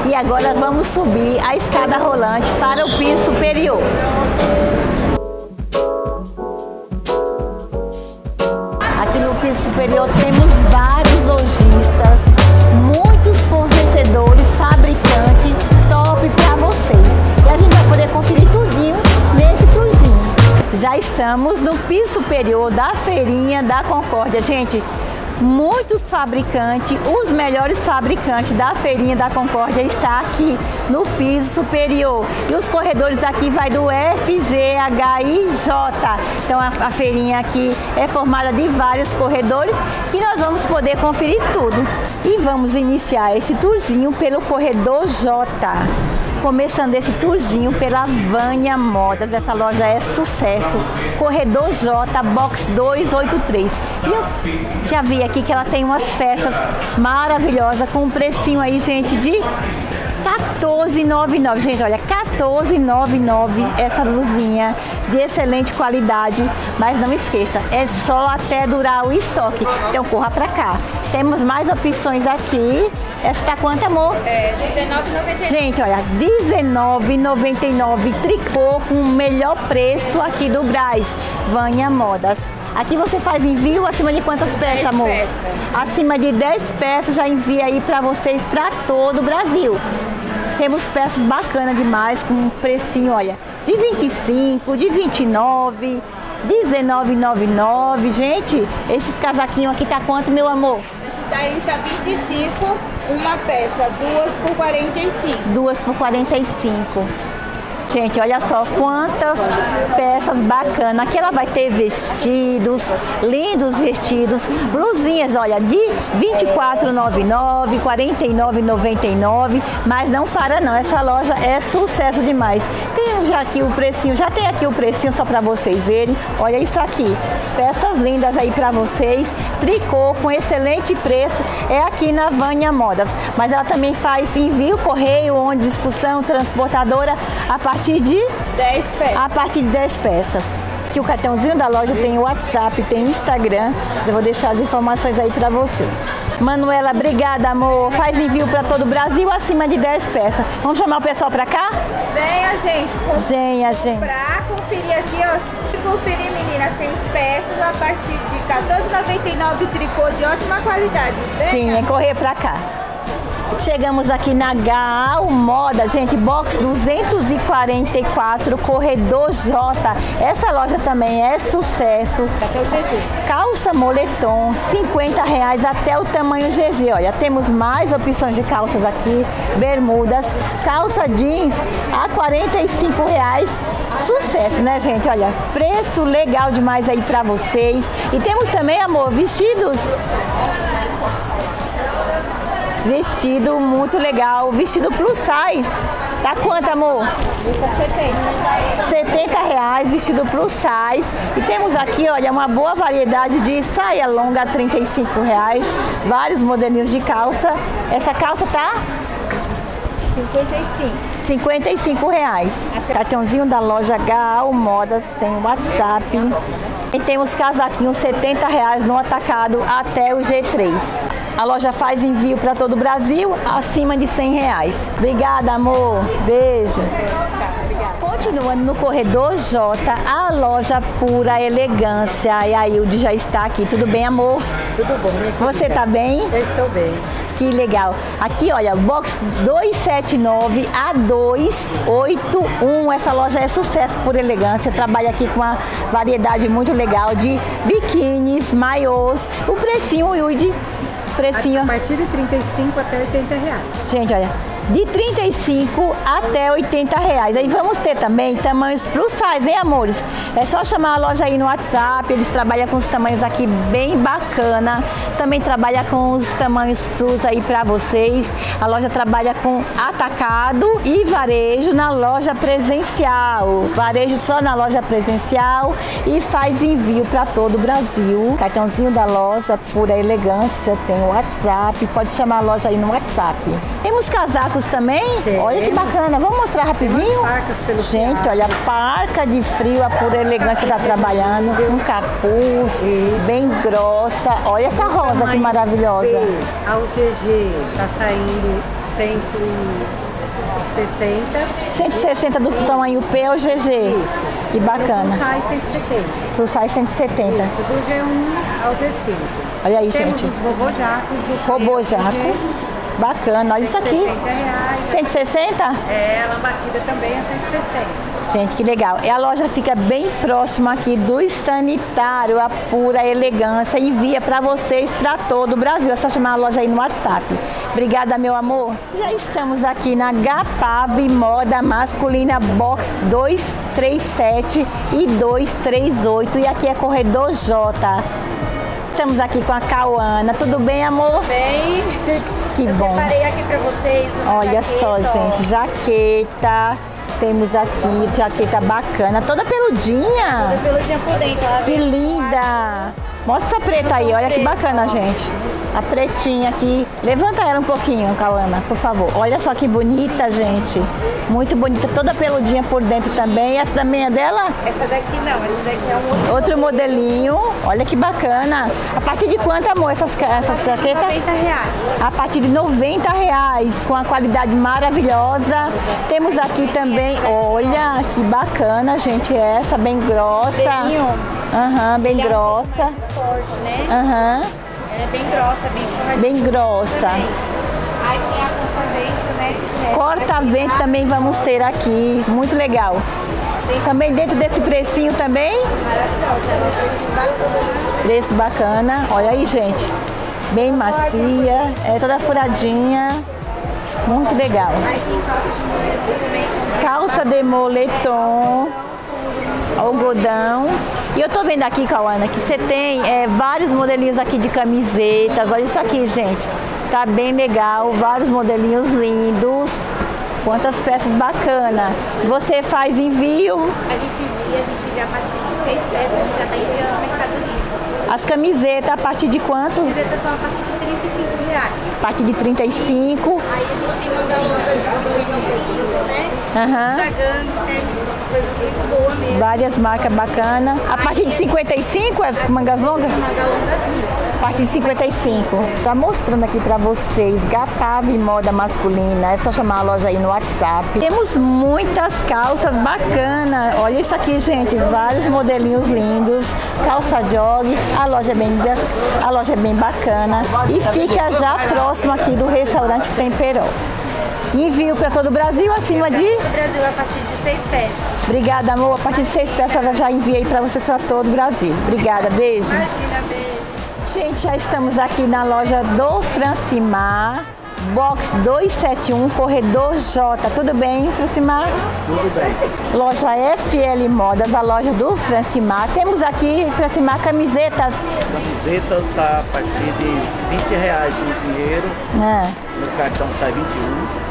E agora vamos subir a escada rolante para o piso superior. Aqui no piso superior temos vários lojistas, muitos fornecedores, fabricantes, top para vocês. E a gente vai poder conferir tudinho nesse tourzinho. Já estamos no piso superior da Feirinha da Concórdia, gente. Muitos fabricantes, os melhores fabricantes da Feirinha da Concórdia está aqui no piso superior. E os corredores aqui vai do F, G, H e J. Então a feirinha aqui é formada de vários corredores que nós vamos poder conferir tudo. E vamos iniciar esse tourzinho pelo corredor J. Começando esse tourzinho pela Vânia Modas, essa loja é sucesso. Corredor J, box 283. E eu já vi aqui que ela tem umas peças maravilhosas com um precinho aí, gente, de R$14,99. Gente, olha, R$14,99 essa blusinha de excelente qualidade. Mas não esqueça, é só até durar o estoque. Então corra pra cá. Temos mais opções aqui. Essa tá quanto, amor? É, R$19,99. Gente, olha, R$19,99 tricô com o melhor preço aqui do Brás. Vânia Modas. Aqui você faz envio acima de quantas peças, amor? 10 peças. Acima de 10 peças já envia aí pra vocês pra todo o Brasil. Temos peças bacanas demais com um precinho, olha, de 25, de 29, R$19,99. Gente, esses casaquinhos aqui tá quanto, meu amor? Daí tá 25, uma peça, duas por 45. Duas por 45. Gente, olha só quantas peças bacanas. Aqui ela vai ter vestidos, lindos vestidos, blusinhas, olha, de R$24,99, R$49,99, mas não para não, essa loja é sucesso demais. Tem já aqui o precinho, já tem aqui o precinho só para vocês verem. Olha isso aqui, peças lindas aí para vocês, tricô com excelente preço, é aqui na Vânia Modas. Mas ela também faz envio, correio, onde discussão, transportadora, a partir de 10 peças. A partir de 10 peças. Aqui o cartãozinho da loja tem o WhatsApp, tem Instagram. Eu vou deixar as informações aí para vocês. Manuela, obrigada, amor. Faz envio para todo o Brasil acima de 10 peças. Vamos chamar o pessoal para cá? Venha, gente. Venha, gente. Pra conferir aqui, ó. Se conferir, meninas, tem peças a partir de R$14,99, tricô de ótima qualidade. Venha. Sim, é correr para cá. Chegamos aqui na Gal Moda, gente, box 244, corredor J. Essa loja também é sucesso. Até o GG. Calça moletom, R$50 até o tamanho GG. Olha, temos mais opções de calças aqui, bermudas, calça jeans a R$45. Sucesso, né, gente? Olha, preço legal demais aí pra vocês. E temos também, amor, vestidos. Vestido muito legal, vestido plus size. Tá quanto, amor? Custa R$70, vestido plus size. E temos aqui, olha, uma boa variedade de saia longa, R$35. Vários modelinhos de calça. Essa calça tá R$55. Cartãozinho da loja Gal Modas, tem o WhatsApp. E temos casaquinhos R$70 no atacado até o G3. A loja faz envio para todo o Brasil acima de R$100. Obrigada, amor. Beijo. Continuando no corredor J, a loja Pura Elegância. E a Hilde já está aqui. Tudo bem, amor? Tudo bom, minha querida? Você tá bem? Eu estou bem. Que legal. Aqui, olha, box 279 a 281. Essa loja é sucesso por elegância. Trabalha aqui com uma variedade muito legal de biquínis, maiôs. O precinho, Hilde, precinho. A partir de 35 até R$80. Gente, olha, de 35 até R$80. Aí vamos ter também tamanhos plus size, hein, amores? É só chamar a loja aí no WhatsApp, eles trabalham com os tamanhos aqui bem bacana. Também trabalha com os tamanhos plus aí pra vocês. A loja trabalha com atacado e varejo na loja presencial. Varejo só na loja presencial e faz envio pra todo o Brasil. Cartãozinho da loja Pura Elegância, tem o WhatsApp, pode chamar a loja aí no WhatsApp. Temos casacos também? Tem. Olha que bacana, vamos mostrar rapidinho? Parcas pelo Gente, teatro. olha, parca de frio, a Pura Elegância está trabalhando, com capuz, bem grossa. Olha essa rosa que maravilhosa. B ao GG, tá saindo 160. 160 do tamanho P ou GG? Isso. Que bacana. Pro size 170. Pro size 170. Isso, do G1 ao G5. Olha aí, Temos gente. os robojacos do Robojaco. Bacana, olha isso aqui. R$160. 160? Ela batida também é 160. Gente, que legal. E a loja fica bem próxima aqui do Sanitário, a Pura Elegância. Envia para vocês, para todo o Brasil. É só chamar a loja aí no WhatsApp. Obrigada, meu amor. Já estamos aqui na Gapav Moda Masculina Box 237 e 238. E aqui é Corredor J. Estamos aqui com a Cauana. Tudo bem, amor? Bem, Que bom. separei aqui pra vocês uma Olha só, jaqueta, ó. gente, jaqueta. Temos aqui jaqueta bacana, toda peludinha. Peludinha por dentro, ó. Que linda! Mostra essa preta aí, olha que bacana, gente. A pretinha aqui. Levanta ela um pouquinho, Cauana, por favor. Olha só que bonita, gente. Muito bonita, toda peludinha por dentro também. Essa também é dela? Essa daqui não, essa daqui é um Outro modelinho. Olha que bacana. A partir de quanto, amor, essas jaquetas? R$90. A partir de R$90, com a qualidade maravilhosa. Temos aqui também, olha que bacana, gente, essa bem grossa. Aham, bem grossa. Forte, né? Aham, Ela é bem grossa, bem forte. bem grossa. Aí tem a corta-vento, né? Corta-vento também vamos ter aqui, muito legal. Também dentro desse precinho também, Maravilhosa, ela é preço bacana. Olha aí, gente, bem macia, é toda furadinha, muito legal. Aí tem calça de moletom também. Calça de moletom, algodão. E eu tô vendo aqui, Cauana, que você tem vários modelinhos aqui de camisetas. Olha isso aqui, gente. Tá bem legal, vários modelinhos lindos. Quantas peças bacanas. Você faz envio? A gente envia a partir de 6 peças, a gente já tá enviando no Mercado Livre. As camisetas a partir de quanto? As camisetas são a partir de R$35. A partir de 35. Aí a gente tem modelinho de 55, né? Aham. Da Gangster, coisa muito boa mesmo. Várias marcas bacanas. A partir de 55 as mangas longas? Manga longa assim. A partir de 55. Tá mostrando aqui pra vocês, Gapav Moda Masculina. É só chamar a loja aí no WhatsApp. Temos muitas calças bacanas. Olha isso aqui, gente. Vários modelinhos lindos. Calça jog. A loja é bem bacana. E fica já próximo aqui do restaurante Temperol. Envio para todo o Brasil acima de... No Brasil a partir de 6 peças. Obrigada, amor. A partir de 6 peças eu já enviei para vocês para todo o Brasil. Obrigada, beijo. Imagina, beijo. Gente, já estamos aqui na loja do Francimar, box 271, Corredor J. Tudo bem, Francimar? Tudo bem. Loja FL Modas, a loja do Francimar. Temos aqui, Francimar, camisetas. Camisetas está a partir de R$20 no dinheiro, no cartão sai 21.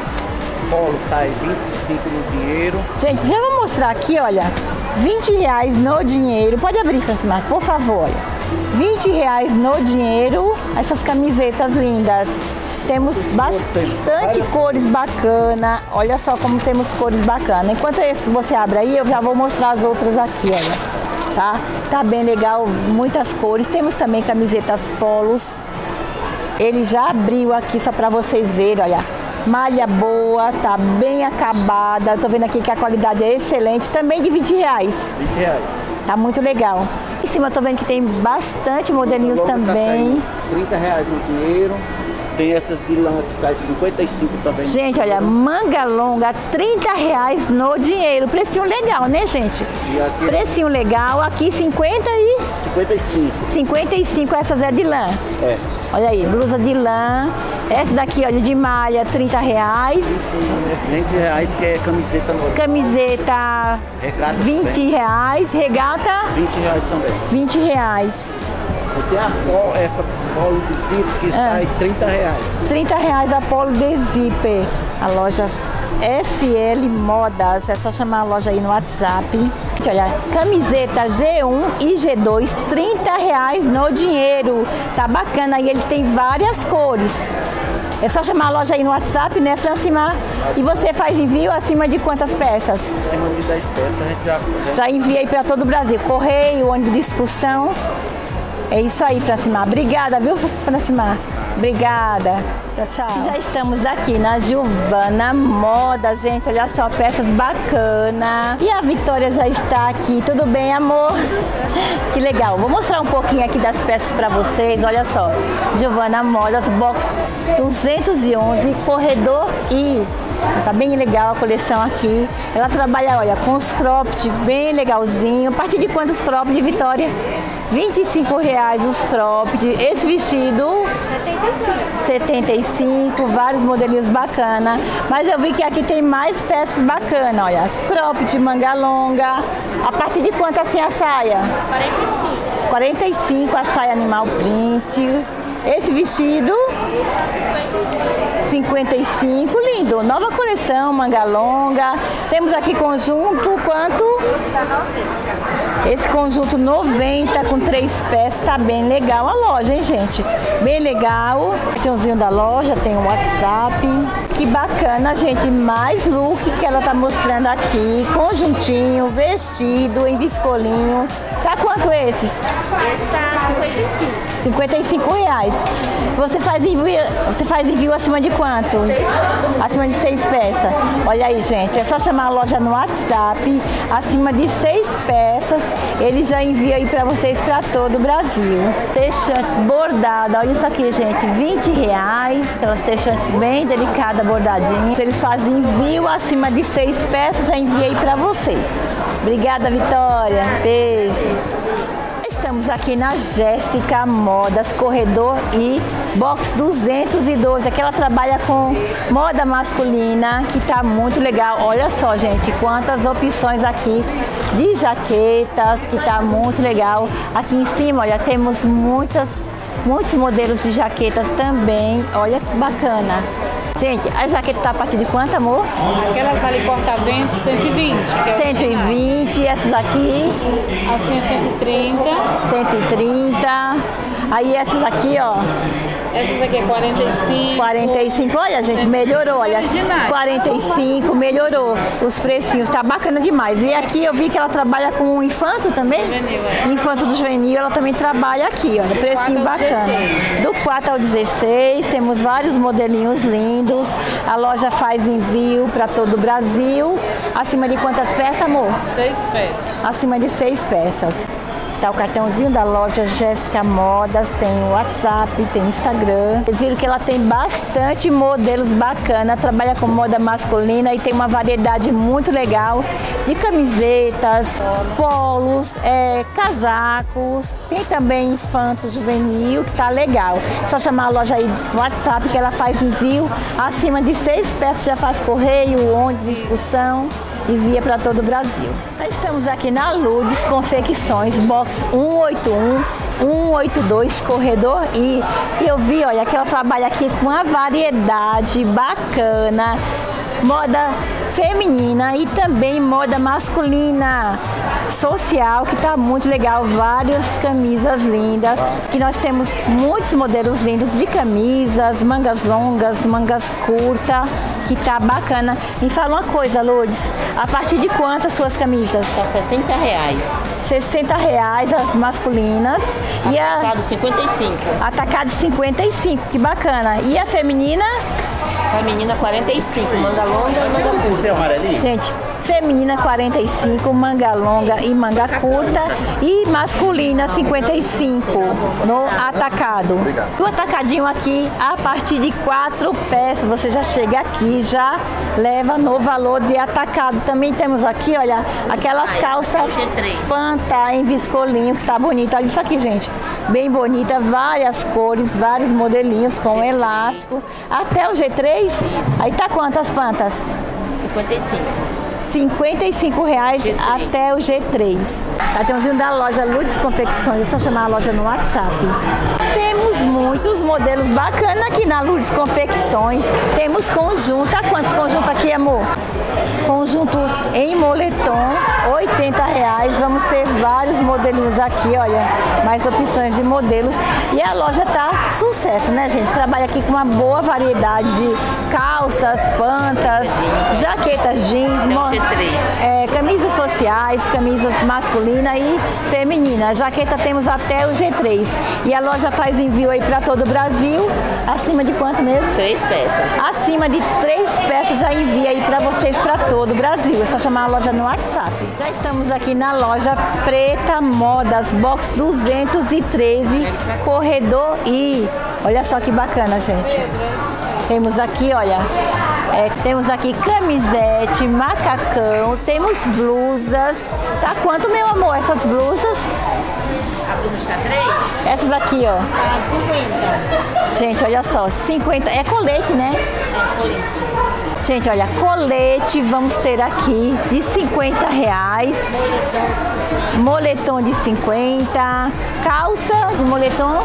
Polo sai 25 no dinheiro. Gente, já vou mostrar aqui, olha, R$20 no dinheiro. Pode abrir, Francimar, por favor. Olha. R$20 no dinheiro, essas camisetas lindas. Temos bastante cores bacanas. Olha só como temos cores bacanas. Enquanto você abre aí, eu já vou mostrar as outras aqui, olha. Tá? Tá bem legal, muitas cores. Temos também camisetas polos. Ele já abriu aqui só para vocês verem, olha. Malha boa, tá bem acabada. Tô vendo aqui que a qualidade é excelente. Também de R$20. R$20. Tá muito legal. Em cima eu tô vendo que tem bastante modelinhos também. Tá R$30 no dinheiro. Tem essas de lã que sai 55 também. Gente, olha, manga longa, R$30 no dinheiro. Precinho legal, né, gente? E aqui, Precinho legal. Aqui 50 e 55. 55, essas é de lã. É. Olha aí, blusa de lã. Essa daqui, olha, de malha, R$30. R$20 que é camiseta nova. Camiseta, Regata R$20. Regata, R$20 também. R$20. E tem essa polo de zíper que sai R$30. R$30 a polo de zíper. A loja FL Modas. É só chamar a loja aí no WhatsApp. Olha, camiseta G1 e G2, R$30 no dinheiro. Tá bacana. E ele tem várias cores. É só chamar a loja aí no WhatsApp, né, Francimar? E você faz envio acima de quantas peças? Acima de 10 peças a gente já envia aí para todo o Brasil. Correio, ônibus de excursão. É isso aí, Francimar. Obrigada, viu, Francimar? Obrigada. Tchau, tchau. Já estamos aqui na Giovana Moda, gente. Olha só, peças bacanas. E a Vitória já está aqui. Tudo bem, amor? Que legal. Vou mostrar um pouquinho aqui das peças para vocês. Olha só. Giovana Modas, box 211, corredor I. Tá bem legal a coleção aqui. Ela trabalha, olha, com os cropped bem legalzinho. A partir de quantos cropped, Vitória? R$25 os cropped. Esse vestido 75, vários modelinhos bacana. Mas eu vi que aqui tem mais peças bacanas, olha. Cropped, manga longa. A partir de quanto assim a saia? 45. 45 a saia animal print. Esse vestido 55, lindo. Nova coleção, manga longa. Temos aqui conjunto, quanto? Esse conjunto 90 com 3 peças, tá bem legal a loja, hein, gente? Bem legal. Cartãozinho da loja, tem um WhatsApp. Que bacana, gente. Mais look que ela tá mostrando aqui. Conjuntinho, vestido em viscolinho. Tá quanto esses? Tá 55. R$55. Você faz envio acima de quanto? Acima de 6 peças. Olha aí, gente. É só chamar a loja no WhatsApp. Acima de 6 peças, ele já envia aí pra vocês pra todo o Brasil. Texantes bordadas. Olha isso aqui, gente. R$20. Aquelas texantes bem delicadas, bordadinhas. Eles fazem envio acima de 6 peças, já enviei pra vocês. Obrigada, Vitória. Beijo. Estamos aqui na Jéssica Modas, corredor I, box 212. Aqui ela trabalha com moda masculina, que tá muito legal. Olha só, gente, quantas opções aqui de jaquetas, que tá muito legal. Aqui em cima, olha, temos muitos modelos de jaquetas também. Olha que bacana. Gente, a jaqueta tá a partir de quanto, amor? Aquelas ali corta-vento, 120. 120, essas aqui? Assim, 130. 130. Aí essas aqui, ó. Essas aqui é 45. 45, olha, gente, melhorou, olha. Originais. 45, melhorou os precinhos, tá bacana demais. E aqui eu vi que ela trabalha com infanto também? Juvenil, é. Infanto do juvenil, ela também trabalha aqui, olha, precinho 4 ao bacana. 16. Do 4 ao 16, temos vários modelinhos lindos. A loja faz envio para todo o Brasil. Acima de quantas peças, amor? 6 peças. Acima de 6 peças. Tá o cartãozinho da loja Jéssica Modas, tem WhatsApp, tem Instagram. Vocês viram que ela tem bastante modelos bacanas, trabalha com moda masculina e tem uma variedade muito legal de camisetas, polos, casacos. Tem também infanto juvenil, que tá legal. É só chamar a loja aí no WhatsApp que ela faz envio. Acima de 6 peças já faz correio, ônibus, discussão, envia para todo o Brasil. Nós estamos aqui na Lourdes Confecções, box 181, 182, corredor I. E eu vi, olha, que ela trabalha aqui com uma variedade bacana, moda feminina e também moda masculina, social, que tá muito legal. Várias camisas lindas, que nós temos muitos modelos lindos de camisas, mangas longas, mangas curtas, que tá bacana. Me fala uma coisa, Lourdes, a partir de quantas suas camisas? Tá R$60. R$60 as masculinas. E Atacado 55. Atacado 55, que bacana. E a feminina? Feminina 45, manga longa e manga curta. Gente, feminina 45, manga longa e manga curta, e masculina 55 no atacado. O atacadinho aqui, a partir de 4 peças, você já chega aqui, já leva no valor de atacado. Também temos aqui, olha, aquelas calças panta em viscolinho, que tá bonito. Olha isso aqui, gente, bem bonita, várias cores, vários modelinhos com G3. elástico. Até o G3? Isso. Aí tá quantas pantas? 55. R$55 G3. até o G3. Cartãozinho da loja Lourdes Confecções, é só chamar a loja no WhatsApp. Temos muitos modelos bacanas aqui na Lourdes Confecções. Temos conjunto. Tá quantos conjuntos aqui, amor? Conjunto em moletom, R$80. Vamos ter vários modelinhos aqui, olha, mais opções de modelos. E a loja tá sucesso, né, gente? Trabalha aqui com uma boa variedade de calças, pantas, jaquetas jeans, camisas sociais, camisas masculina e feminina. Jaqueta temos até o G3. E a loja faz envio aí para todo o Brasil. Acima de quanto mesmo? 3 peças. Acima de 3 peças já envia aí para vocês para todo o Brasil. É só chamar a loja no WhatsApp. Já estamos aqui na loja Preta Modas, box 213, corredor I. Olha só que bacana, gente. Temos aqui, olha, temos aqui camisete, macacão, temos blusas. Tá quanto, meu amor, essas blusas? A blusa está 3? Essas aqui, ó. Tá 50. Gente, olha só, 50. É colete, né? É colete. Gente, olha, colete vamos ter aqui de R$50. Moletom de 50. Calça de moletom?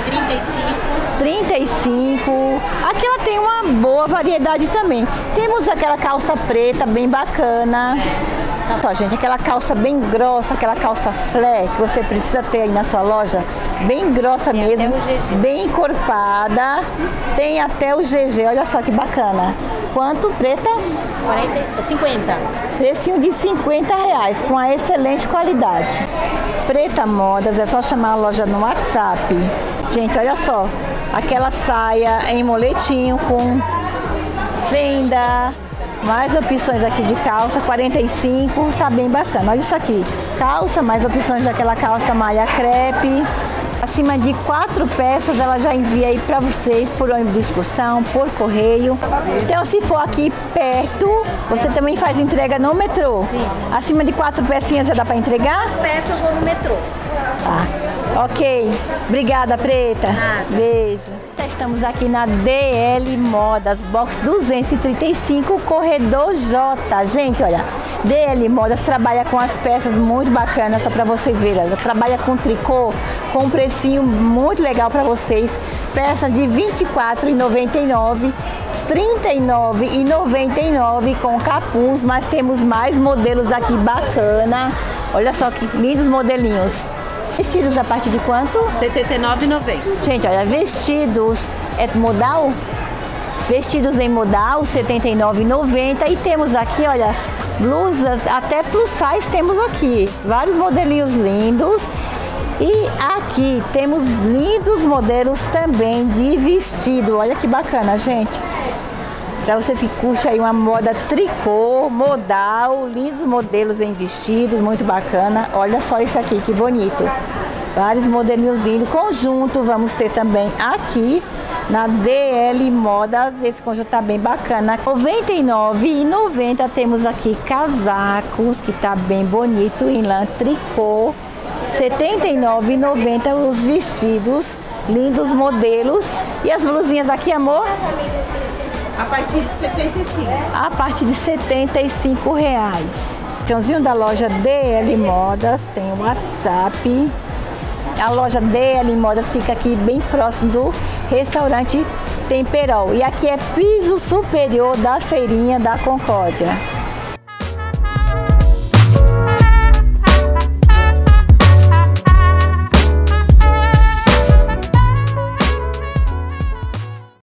35. Aqui ela tem uma boa variedade também. Temos aquela calça preta bem bacana. Então, gente, aquela calça bem grossa, aquela calça flare que você precisa ter aí na sua loja, bem grossa mesmo, bem encorpada. Tem até o GG, olha só que bacana. Quanto, preta? 50. Precinho de R$50, com a excelente qualidade. Preta Modas, é só chamar a loja no WhatsApp. Gente, olha só, aquela saia em moletinho com fenda. Mais opções aqui de calça, 45, tá bem bacana. Olha isso aqui, calça, mais opções daquela calça malha crepe. Acima de 4 peças ela já envia aí pra vocês por ônibus de excursão, por correio. Então se for aqui perto, você também faz entrega no metrô? Sim. Acima de 4 pecinhas já dá pra entregar? Peça eu vou no metrô. Tá. Ok. Obrigada, Preta. Beijo. Estamos aqui na DL Modas, box 235, corredor J. Gente, olha, DL Modas trabalha com as peças muito bacanas, só para vocês verem. Ela trabalha com tricô, com um precinho muito legal para vocês. Peças de R$ 24,99. R$ 39,99 com capuz, mas temos mais modelos aqui bacana. Olha só que lindos modelinhos. Vestidos a partir de quanto? R$ 79,90. Gente, olha, vestidos é modal? Vestidos em modal, R$ 79,90. E temos aqui, olha, blusas até plus size temos aqui. Vários modelinhos lindos. E aqui temos lindos modelos também de vestido. Olha que bacana, gente. Para vocês que curtem aí uma moda tricô, modal, lindos modelos em vestidos, muito bacana. Olha só isso aqui, que bonito. Vários modelinhos lindos. Conjunto vamos ter também aqui na DL Modas. Esse conjunto tá bem bacana. R$ 99,90 temos aqui casacos, que tá bem bonito, em lã tricô. R$ 79,90 os vestidos, lindos modelos. E as blusinhas aqui, amor? A partir de 75. A partir de R$ 75,00. Cãozinho da loja DL Modas, tem o WhatsApp. A loja DL Modas fica aqui bem próximo do restaurante Temperol. E aqui é piso superior da feirinha da Concórdia.